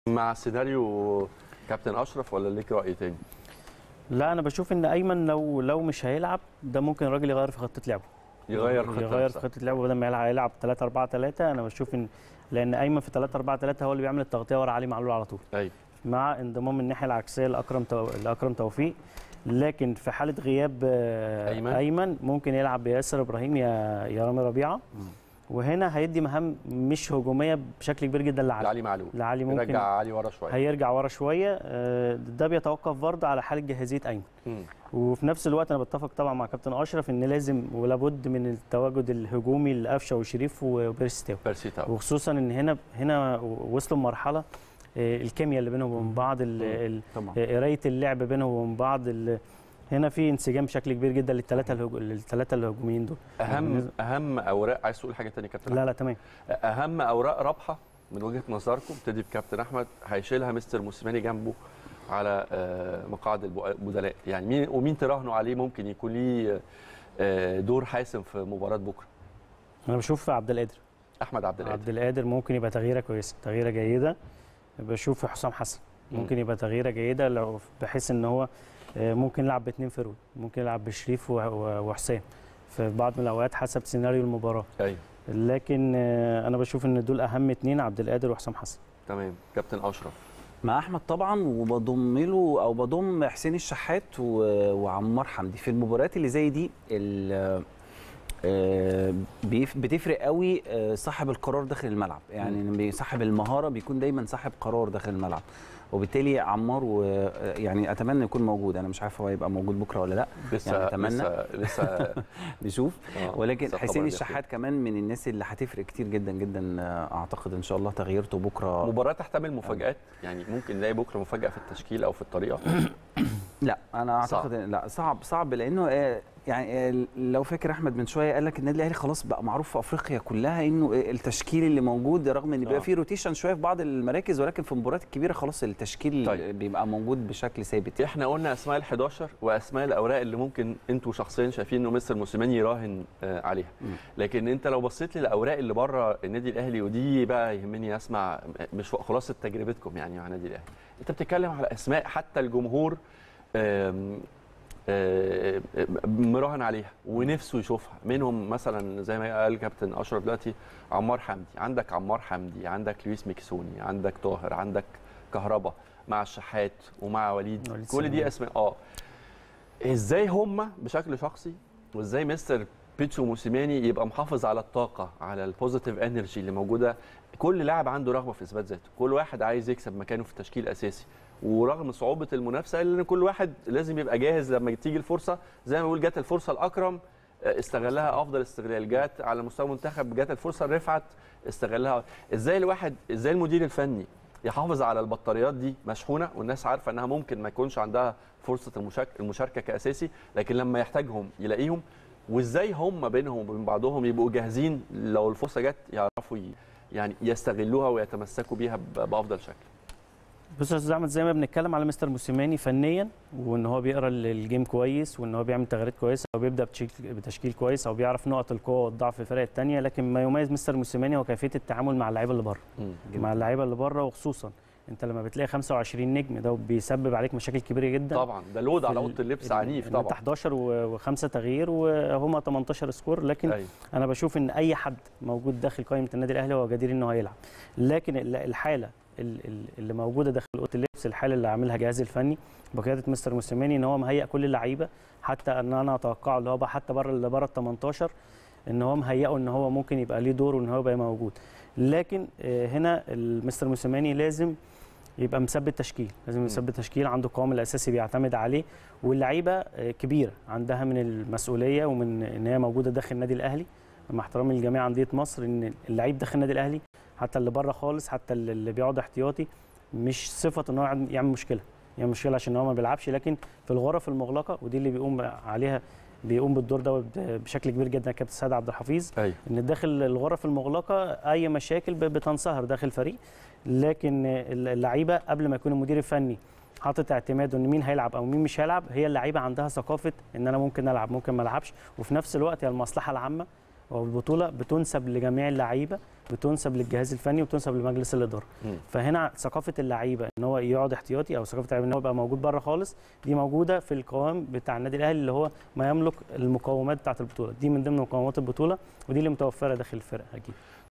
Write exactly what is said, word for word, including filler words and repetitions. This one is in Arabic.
مع السيناريو كابتن اشرف ولا ليك راي تاني؟ لا انا بشوف ان ايمن لو لو مش هيلعب ده ممكن الراجل يغير في خطه لعبه يغير خطه يغير في خطه لعبه بدل ما يلعب يلعب ثلاثة أربعة ثلاثة. انا بشوف ان لان ايمن في ثلاثة أربعة ثلاثة هو اللي بيعمل التغطيه ورا علي معلول على طول. ايوه مع انضمام الناحيه العكسيه لاكرم تو... لاكرم توفيق. لكن في حاله غياب ايمن, أيمن ممكن يلعب بياسر ابراهيم يا يا رامي ربيعه. وهنا هيدي مهام مش هجوميه بشكل كبير جدا لعلي لعلي معلول. لعلي ممكن يرجع علي ورا شويه هيرجع ورا شويه. ده بيتوقف برضه على حاله جاهزيه ايمن. م. وفي نفس الوقت انا بتفق طبعا مع كابتن اشرف ان لازم ولابد من التواجد الهجومي لقفشه وشريف وبيرسيتاو وخصوصا ان هنا هنا وصلوا لمرحله الكيمياء اللي بينهم وبين بعض، قرايه اللعب بينهم وبين بعض، هنا في انسجام بشكل كبير جدا للثلاثه الهجو... للثلاثه الهجوميين دول. اهم اهم اوراق، عايز تقول حاجه ثانيه كابتن؟ لا لا تمام. اهم اوراق رابحه من وجهه نظركم ابتدي بكابتن احمد هيشيلها مستر موسيماني جنبه على مقاعد البدلاء، يعني مين ومين تراهنوا عليه ممكن يكون ليه دور حاسم في مباراه بكره؟ انا بشوف عبد القادر احمد عبد القادر عبد القادر ممكن يبقى تغييره كويسه، تغييره جيده. بشوف حسام حسن ممكن يبقى تغييره جيده لو بحيث ان هو ممكن يلعب باثنين فرود، ممكن يلعب بشريف وحسام في بعض من الاوقات حسب سيناريو المباراه. ايوه لكن انا بشوف ان دول اهم اثنين، عبد القادر وحسام حسن. تمام. كابتن اشرف مع احمد طبعا، وبضم له او بضم حسين الشحات وعمار حمدي في المباريات اللي زي دي. بتفرق قوي صاحب القرار داخل الملعب، يعني صاحب المهاره بيكون دايما صاحب قرار داخل الملعب، وبالتالي عمار ويعني اتمنى يكون موجود. انا مش عارف هو هيبقى موجود بكره ولا لا، لسه يعني اتمنى لسه لسه نشوف. ولكن حسين الشحات كمان من الناس اللي هتفرق كتير جدا جدا. اعتقد ان شاء الله تغييرته بكره. مباراه تحتمل مفاجات، يعني ممكن نلاقي بكره مفاجاه في التشكيل او في الطريقه. لا انا اعتقد صعب. لا صعب صعب لانه يعني لو فاكر احمد من شويه قال لك النادي الاهلي خلاص بقى معروف في افريقيا كلها انه التشكيل اللي موجود، رغم ان بيبقى فيه روتيشن شويه في بعض المراكز، ولكن في المباريات الكبيره خلاص التشكيل طيب. بيبقى موجود بشكل ثابت. احنا قلنا اسماء ال حداشر واسماء الاوراق اللي ممكن انتوا شخصيا شايفين انه مستر موسيماني يراهن عليها، م. لكن انت لو بصيت للاوراق اللي بره النادي الاهلي، ودي بقى يهمني اسمع مش خلاصه تجربتكم يعني مع النادي الاهلي، انت بتتكلم على اسماء حتى الجمهور مراهن عليها ونفسه يشوفها، منهم مثلا زي ما قال كابتن اشرف دلوقتي عمار حمدي، عندك عمار حمدي، عندك لويس ميكسوني، عندك طاهر، عندك كهربا مع الشحات ومع وليد، كل دي اسماء. اه ازاي هم بشكل شخصي وازاي مستر بيتسو موسيماني يبقى محافظ على الطاقه، على البوزيتيف انرجي اللي موجوده. كل لاعب عنده رغبه في اثبات ذاته، كل واحد عايز يكسب مكانه في التشكيل الاساسي، ورغم صعوبه المنافسه الا ان كل واحد لازم يبقى جاهز لما تيجي الفرصه. زي ما بقول جت الفرصه الاكرم استغلها افضل استغلال، جت على مستوى المنتخب جت الفرصه الرفعت استغلها. ازاي الواحد ازاي المدير الفني يحافظ على البطاريات دي مشحونه والناس عارفه انها ممكن ما يكونش عندها فرصه المشاركه كاساسي، لكن لما يحتاجهم يلاقيهم، وازاي هم بينهم وبين بعضهم يبقوا جاهزين لو الفرصه جت يعرفوا يعني يستغلوها ويتمسكوا بيها بافضل شكل. بص يا استاذ احمد، زي ما بنتكلم على مستر موسيماني فنيا وان هو بيقرا الجيم كويس وان هو بيعمل تغييرات كويسه او بيبدا بتشكيل كويس او بيعرف نقط القوه والضعف في الفرق الثانيه، لكن ما يميز مستر موسيماني هو كيفيه التعامل مع اللعيبه اللي بره. مع اللعيبه اللي بره، وخصوصا انت لما بتلاقي خمسة وعشرين نجم ده بيسبب عليك مشاكل كبيره جدا. طبعا ده لود على اوضه اللبس عنيف طبعا. انت حداشر وخمسه تغيير وهما تمنتاشر سكور، لكن أيوه. انا بشوف ان اي حد موجود داخل قائمه النادي الاهلي هو جدير انه هيلعب، لكن الحاله اللي موجوده داخل اوضه اللبس، الحاله اللي عاملها الجهاز الفني بقياده مستر موسيماني ان هو مهيئ كل اللعيبه، حتى ان انا اتوقعه اللي هو حتى بره اللي بره ال تمنتاشر ان هو مهيئه ان هو ممكن يبقى ليه دور وان هو يبقى موجود. لكن هنا المستر موسيماني لازم يبقى مثبت تشكيل، لازم يثبت تشكيل عنده القوام الاساسي بيعتمد عليه، واللعيبه كبيره عندها من المسؤوليه ومن ان هي موجوده داخل النادي الاهلي، مع احترامي لجميع انديه مصر، ان اللعيب داخل النادي الاهلي حتى اللي بره خالص، حتى اللي بيقعد احتياطي، مش صفه ان هو يعمل مشكله، يعمل مشكله عشان هو ما بيلعبش، لكن في الغرف المغلقه ودي اللي بيقوم عليها بيقوم بالدور ده بشكل كبير جدا كابتن سيد عبد الحفيظ. أيوة. ان داخل الغرف المغلقه اي مشاكل بتنصهر داخل الفريق، لكن اللعيبه قبل ما يكون المدير الفني حاطط اعتماده ان مين هيلعب او مين مش هيلعب، هي اللعيبه عندها ثقافه ان انا ممكن العب ممكن ما العبش، وفي نفس الوقت هي المصلحه العامه والبطوله بتنسب لجميع اللعيبه بتنسب للجهاز الفني وبتنسب لمجلس الاداره. م. فهنا ثقافه اللعيبه ان هو يقعد احتياطي او ثقافه اللعيبه ان هو يبقى موجود بره خالص، دي موجوده في القوام بتاع النادي الاهلي اللي هو ما يملك المقومات بتاعه البطوله، دي من ضمن مقومات البطوله ودي اللي متوفره داخل الفرق اكيد.